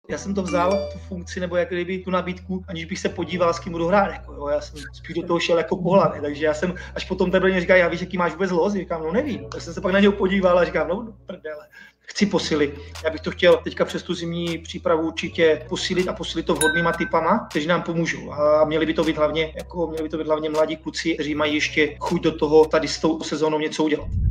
Já jsem to vzal, tu funkci, nebo jak kdyby tu nabídku, aniž bych se podíval, s kým budu hrát. Jako, jo. Já jsem spíš do toho šel jako po hlavě, takže já jsem až potom teprve říkal, já víš, jaký máš vůbec los? Říkám, no nevím. Tak jsem se pak na něho podíval a říkám, no prdele. Chci posílit. Já bych to chtěl teďka přes tu zimní přípravu určitě posílit a posílit to vhodnýma typama, kteří nám pomůžou. A měli by to být hlavně mladí kluci, kteří mají ještě chuť do toho tady s tou sezónou něco udělat.